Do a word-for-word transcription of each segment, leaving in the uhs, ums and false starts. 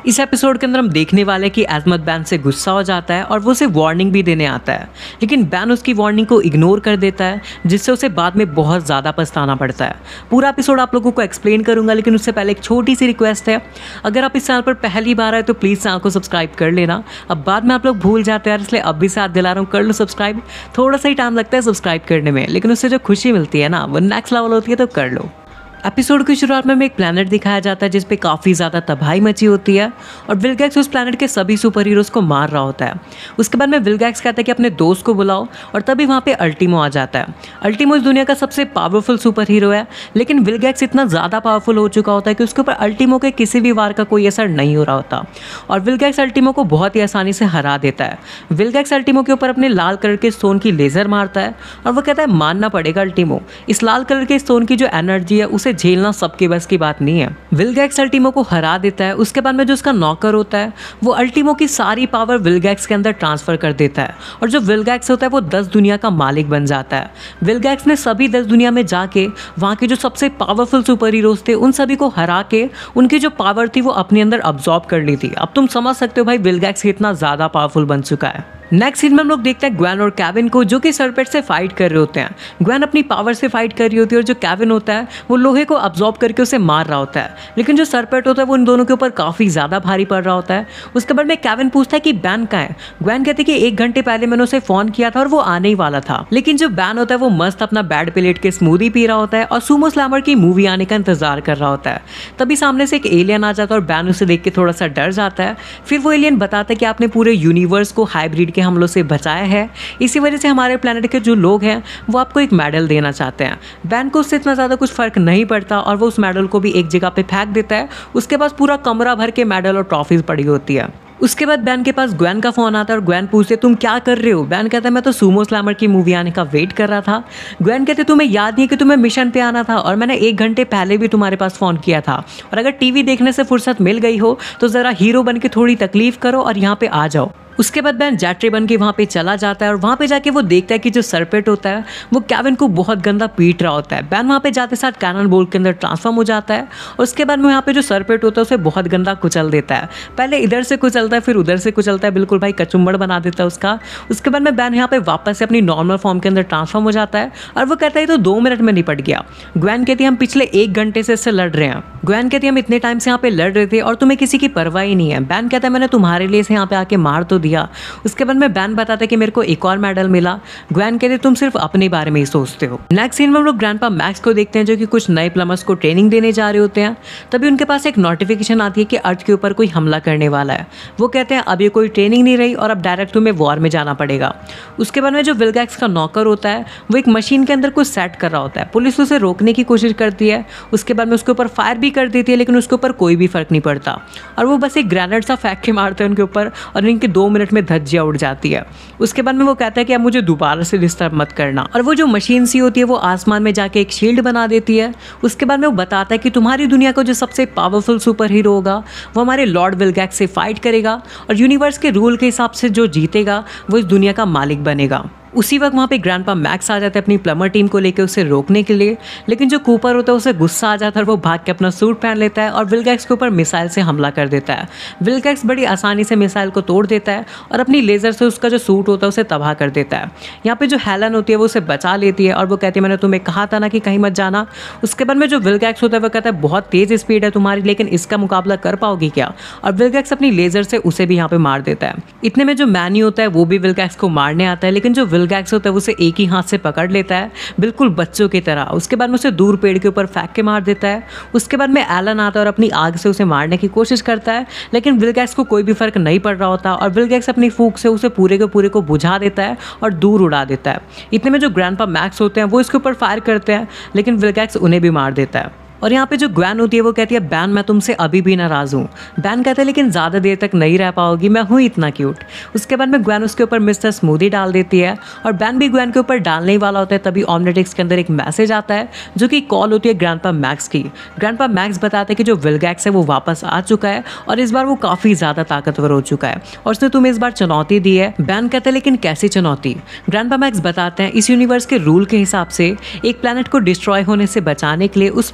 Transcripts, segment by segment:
इस एपिसोड के अंदर हम देखने वाले कि अजमत बैन से गुस्सा हो जाता है और वो उसे वार्निंग भी देने आता है, लेकिन बैन उसकी वार्निंग को इग्नोर कर देता है, जिससे उसे बाद में बहुत ज़्यादा पछताना पड़ता है। पूरा एपिसोड आप लोगों को एक्सप्लेन करूंगा, लेकिन उससे पहले एक छोटी सी रिक्वेस्ट है, अगर आप इस चैनल पर पहली बार आए तो प्लीज़ चैनल को सब्सक्राइब कर लेना। अब बाद में आप लोग भूल जाते हैं, इसलिए अब भी साथ दिला रहा हूँ, कर लो सब्सक्राइब। थोड़ा सा ही टाइम लगता है सब्सक्राइब करने में, लेकिन उससे जो खुशी मिलती है ना वो नेक्स्ट लेवल होती है, तो कर लो। एपिसोड की शुरुआत में हमें एक प्लैनेट दिखाया जाता है जिस पे काफ़ी ज़्यादा तबाही मची होती है और विलगैक्स उस प्लैनेट के सभी सुपर हीरोज़ को मार रहा होता है। उसके बाद में विलगैक्स कहता है कि अपने दोस्त को बुलाओ और तभी वहाँ पे अल्टीमो आ जाता है। अल्टीमो इस दुनिया का सबसे पावरफुल सुपर हीरो है, लेकिन विलगैक्स इतना ज़्यादा पावरफुल हो चुका होता है कि उसके ऊपर अल्टीमो के किसी भी वार का कोई असर नहीं हो रहा होता और विलगैक्स अल्टीमो को बहुत ही आसानी से हरा देता है। विलगैक्स अल्टीमो के ऊपर अपने लाल कलर के स्टोन की लेज़र मारता है और वो कहता है मानना पड़ेगा अल्टीमो, इस लाल कलर के स्टोन की जो एनर्जी है उसे झेलना सबके बस की बात नहीं है। विलगैक्स अल्टीमो को हरा देता है। उसके बाद में जो उसका नौकर होता है वो अल्टीमो की सारी पावर विलगैक्स के अंदर ट्रांसफर कर देता है और जो विलगैक्स होता है वो दस दुनिया का मालिक बन जाता है। विलगैक्स ने सभी दस दुनिया में जाके वहाँ के जो सबसे पावरफुल सुपर हीरोज थे उन सभी को हरा के उनकी जो पावर थी वो अपने अंदर अब्सॉर्ब कर ली थी। अब तुम समझ सकते हो भाई विलगैक्स कितना ज़्यादा पावरफुल बन चुका है। नेक्स्ट सीन में हम लोग देखते हैं ग्वेन और केविन को, जो कि सरपेट से फाइट कर रहे होते हैं। ग्वेन अपनी पावर से फाइट कर रही होती है और जो केविन होता है वो लोहे को अब्सॉर्ब करके उसे मार रहा होता है, लेकिन जो सरपेट होता है वो इन दोनों के ऊपर काफ़ी ज़्यादा भारी पड़ रहा होता है। उसके बाद में केविन पूछता है कि बैन कहाँ है। ग्वेन कहती है कि एक घंटे पहले मैंने उसे फ़ोन किया था और वो आने ही वाला था, लेकिन जो बैन होता है वो मस्त अपना बेड पे लेट के स्मूदी पी रहा होता है और सुमो स्लैमर की मूवी आने का इंतजार कर रहा होता है। तभी सामने से एक एलियन आ जाता है और बैन उसे देख के थोड़ा सा डर जाता है। फिर वो एलियन बताता है कि आपने पूरे यूनिवर्स को हाइब्रिड के हमलों से बचाया है, इसी वजह से हमारे प्लेनेट के जो लोग हैं वो आपको एक मेडल देना चाहते हैं। बैन को उससे इतना ज़्यादा कुछ फर्क नहीं पड़ता और वो उस मेडल को भी एक जगह पे फेंक देता है। उसके पास पूरा कमरा भर के मेडल और ट्रॉफीज पड़ी होती है। उसके बाद बैन के पास ग्वेन का फ़ोन आता है और ग्वेन पूछते तुम क्या कर रहे हो। बैन कहता है मैं तो सुमो स्लैमर की मूवी आने का वेट कर रहा था। ग्वेन कहते तुम्हें याद नहीं है कि तुम्हें मिशन पे आना था और मैंने एक घंटे पहले भी तुम्हारे पास फ़ोन किया था, और अगर टीवी देखने से फुर्सत मिल गई हो तो ज़रा हीरो बन के थोड़ी तकलीफ करो और यहाँ पे आ जाओ। उसके बाद बैन जैट्री बन के वहाँ पे चला जाता है और वहाँ पे जाके वो देखता है कि जो सरपेट होता है वो केविन को बहुत गंदा पीट रहा होता है। बैन वहाँ पे जाते साथ कैनन बोल्ट के अंदर ट्रांसफॉर्म हो जाता है और उसके बाद में यहाँ पे जो सरपेट होता है उसे बहुत गंदा कुचल देता है। पहले इधर से कुचलता है, फिर उधर से कुचलता है, बिल्कुल भाई कचुम्बड़ बना देता है उसका। उसके बाद में बैन यहाँ पे वापस से अपनी नॉर्मल फॉर्म के अंदर ट्रांसफॉर्म हो जाता है और वो कहता है तो दो मिनट में निपट गया। ग्वेन कहती है हम पिछले एक घंटे से इससे लड़ रहे हैं। ग्वेन कहती है हम इतने टाइम से यहाँ पे लड़ रहे थे और तुम्हें किसी की परवाह ही नहीं है। बैन कहता है मैंने तुम्हारे लिए इसे यहाँ पे आके मार तो दिया। उसके बाद में बैन बताता है कि मेरे को एक और मेडल मिला। ग्वेन कहते तुम सिर्फ अपने बारे में ही सोचते हो। नेक्स्ट सीन में हम लोग ग्रैंडपा मैक्स को देखते हैं जो कि कुछ नए प्लम्बर्स को ट्रेनिंग देने जा रहे होते हैं। तभी उनके पास एक नोटिफिकेशन आती है कि अर्थ के ऊपर कोई हमला करने वाला है। वो कहते हैं अब ये कोई ट्रेनिंग नहीं रही और अब डायरेक्ट तुम्हें वॉर में जाना पड़ेगा। उसके बाद में जो विलगैक्स का नौकर होता है वो एक मशीन के अंदर कुछ सेट कर रहा होता है। पुलिस उसे रोकने की कोशिश करती है, उसके बाद में उसके ऊपर फायर भी कर देती है, लेकिन उसके ऊपर कोई भी फर्क नहीं पड़ता और वो बस एक ग्रेनेड सा फेंक के मारते हैं उनके ऊपर और इनके दो मिनट में धज्जियां उड़ जाती है। उसके बाद में वो कहता है कि अब मुझे दोबारा से डिस्टर्ब मत करना, और वो जो मशीन सी होती है वो आसमान में जाके एक शील्ड बना देती है। उसके बाद में वो बताता है कि तुम्हारी दुनिया का जो सबसे पावरफुल सुपर हीरो होगा वो हमारे लॉर्ड विलगैक्स से फाइट करेगा और यूनिवर्स के रूल के हिसाब से जो जीतेगा वो इस दुनिया का मालिक बनेगा। उसी वक्त वहाँ पे ग्रैंडपा मैक्स आ जाता है अपनी प्लम्बर टीम को लेकर उसे रोकने के लिए, लेकिन जो कूपर होता है उसे गुस्सा आ जाता है और वो भाग के अपना सूट पहन लेता है और विलगैक्स के ऊपर मिसाइल से हमला कर देता है। विलगैक्स बड़ी आसानी से मिसाइल को तोड़ देता है और अपनी लेज़र से उसका जो सूट होता है उसे तबाह कर देता है। यहाँ पे जो हेलन होती है वो उसे बचा लेती है और वो कहती है मैंने तुम्हें कहा था ना कि कहीं मत जाना। उसके बाद में जो विलगैक्स होता है वो कहता है बहुत तेज़ स्पीड है तुम्हारी, लेकिन इसका मुकाबला कर पाओगी क्या, और विलगैक्स अपनी लेज़र से उसे भी यहाँ पे मार देता है। इतने में जो मैनी होता है वो भी विलगैक्स को मारने आता है, लेकिन जो विलगैक्स होता है उसे एक ही हाथ से पकड़ लेता है बिल्कुल बच्चों की तरह। उसके बाद में उसे दूर पेड़ के ऊपर फेंक के मार देता है। उसके बाद में एलन आता है और अपनी आग से उसे मारने की कोशिश करता है, लेकिन विलगैक्स को कोई भी फर्क नहीं पड़ रहा होता और विलगैक्स अपनी फूंक से उसे पूरे के पूरे को बुझा देता है और दूर उड़ा देता है। इतने में जो ग्रैंडपा मैक्स होते हैं वो इसके ऊपर फायर करते हैं, लेकिन विलगैक्स उन्हें भी मार देता है। और यहाँ पे जो ग्वेन होती है वो कहती है बैन मैं तुमसे अभी भी नाराज हूँ। बैन कहता है लेकिन ज़्यादा देर तक नहीं रह पाओगी, मैं हूँ इतना क्यूट। उसके बाद में ग्वेन उसके ऊपर मिस्टर स्मूदी डाल देती है और बैन भी ग्वेन के ऊपर डालने ही वाला होता है। तभी ऑमलेटिक्स के अंदर एक मैसेज आता है जो कि कॉल होती है ग्रैंडपा मैक्स की। ग्रैंडपा मैक्स बताते हैं कि जो विलगैक्स है वो वापस आ चुका है और इस बार वो काफ़ी ज़्यादा ताकतवर हो चुका है और उसने तुम्हें इस बार चुनौती दी है। बैन कहता है लेकिन कैसी चुनौती। ग्रैंडपा मैक्स बताते हैं इस यूनिवर्स के रूल के हिसाब से एक प्लैनेट को डिस्ट्रॉय होने से बचाने के लिए उस प्लैनेट के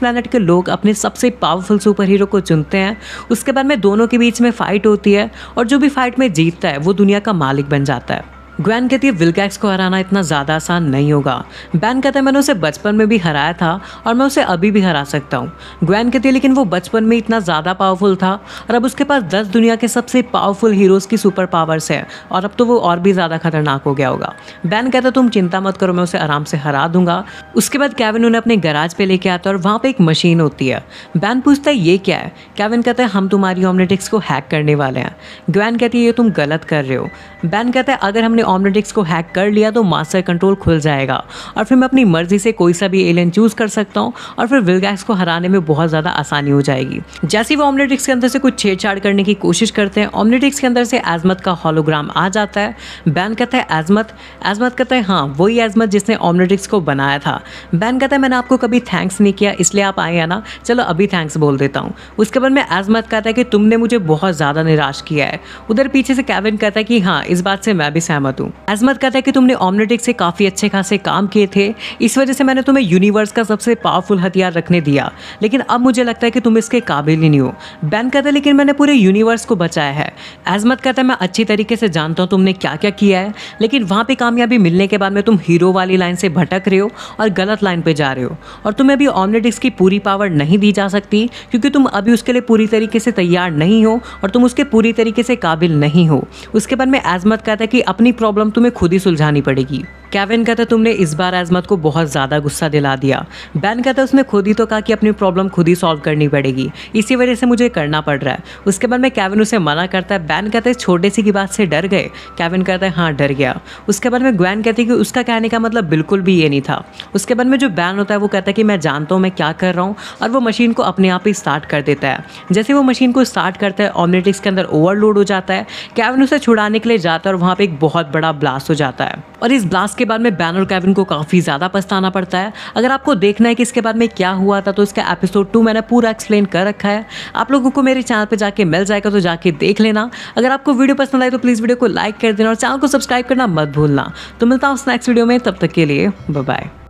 लोग अपने सबसे पावरफुल सुपर हीरो को चुनते हैं। उसके बाद में दोनों के बीच में फाइट होती है और जो भी फाइट में जीतता है वो दुनिया का मालिक बन जाता है। ग्वेन कहती है विल्गैक्स को हराना इतना ज़्यादा आसान नहीं होगा। बैन कहता है मैंने उसे बचपन में भी हराया था और मैं उसे अभी भी हरा सकता हूँ। ग्वेन कहती है लेकिन वो बचपन में इतना ज़्यादा पावरफुल था और अब उसके पास दस दुनिया के सबसे पावरफुल हीरोज़ की सुपर पावर्स है और अब तो वो और भी ज़्यादा खतरनाक हो गया होगा। बैन कहता है तुम चिंता मत करो, मैं उसे आराम से हरा दूंगा। उसके बाद केविन उन्हें अपने गैराज पे लेके आता है और वहाँ पे एक मशीन होती है। बैन पूछता है ये क्या है। केविन कहता है हम तुम्हारी ऑमलेटिक्स को हैक करने वाले हैं। ग्वेन कहती है ये तुम गलत कर रहे हो। बैन कहता है अगर हमने ऑमलेटिक्स को हैक कर लिया तो मास्टर कंट्रोल खुल जाएगा और फिर मैं अपनी मर्जी से कोई सा भी एलियन चूज कर सकता हूँ और फिर विल्गैक्स को हराने में बहुत ज़्यादा आसानी हो जाएगी। जैसे वो ऑमलेटिक्स के अंदर से कुछ छेड़छाड़ करने की कोशिश करते हैं, ऑमलेटिक्स के अंदर से एजमत का होलोग्राम आ जाता है। बैन कहता है एजमत एजमत कहता है हाँ वही एजमत जिसने ऑमलेटिक्स को बनाया था। बैन कहता है मैंने आपको कभी थैंक्स नहीं किया इसलिए आप आए हैं ना, चलो अभी थैंक्स बोल देता हूँ। उसके बाद में एजमत कहता है कि तुमने मुझे बहुत ज़्यादा निराश किया है। उधर पीछे से केविन कहता है कि हाँ इस बात से मैं भी सहमत हूँ। एजमत कहता है कि तुमने ऑमलेटिक्स से काफ़ी अच्छे खासे काम किए थे, इस वजह से मैंने तुम्हें यूनिवर्स का सबसे पावरफुल हथियार रखने दिया, लेकिन अब मुझे लगता है कि तुम इसके काबिल ही नहीं हो। बैन कहता है लेकिन मैंने पूरे यूनिवर्स को बचाया है। एजमत कहता है मैं अच्छी तरीके से जानता हूँ तुमने क्या क्या किया है, लेकिन वहाँ पे कामयाबी मिलने के बाद में तुम हीरो वाली लाइन से भटक रहे हो और गलत लाइन पे जा रहे हो और तुम्हें अभी ऑमलेटिक्स की पूरी पावर नहीं दी जा सकती क्योंकि तुम अभी उसके लिए पूरी तरीके से तैयार नहीं हो और तुम उसके पूरी तरीके से काबिल नहीं हो। उसके बाद में एजमत कहता है कि अपनी प्रॉब्लम तुम्हें खुद ही सुलझानी पड़ेगी। केविन कहता है तुमने इस बार एजमत को बहुत ज़्यादा गुस्सा दिला दिया। बैन कहता है उसने खुद ही तो कहा कि अपनी प्रॉब्लम खुद ही सॉल्व करनी पड़ेगी, इसी वजह से मुझे करना पड़ रहा है। उसके बाद में केविन उसे मना करता है। बैन कहता है छोटे सी की बात से डर गए। केविन कहता है हाँ डर गया। उसके बाद में ग्वेन कहती है कि उसका कहने का मतलब बिल्कुल भी ये नहीं था। उसके बाद में जो बैन होता है वो कहता है कि मैं जानता हूँ मैं क्या कर रहा हूँ और वो मशीन को अपने आप ही स्टार्ट कर देता है। जैसे वो मशीन को स्टार्ट करता है ऑमलेटिक्स के अंदर ओवरलोड हो जाता है। केविन उसे छुड़ाने के लिए जाता है और वहाँ पर एक बहुत बड़ा ब्लास्ट हो जाता है और इस ब्लास्ट के बाद में बैन और केविन को काफ़ी ज़्यादा पछताना पड़ता है। अगर आपको देखना है कि इसके बाद में क्या हुआ था तो इसका एपिसोड टू मैंने पूरा एक्सप्लेन कर रखा है, आप लोगों को मेरे चैनल पे जाके मिल जाएगा तो जाके देख लेना। अगर आपको वीडियो पसंद आए तो प्लीज़ वीडियो को लाइक कर देना और चैनल को सब्सक्राइब करना मत भूलना। तो मिलता हूँ नेक्स्ट वीडियो में, तब तक के लिए बाय बाय।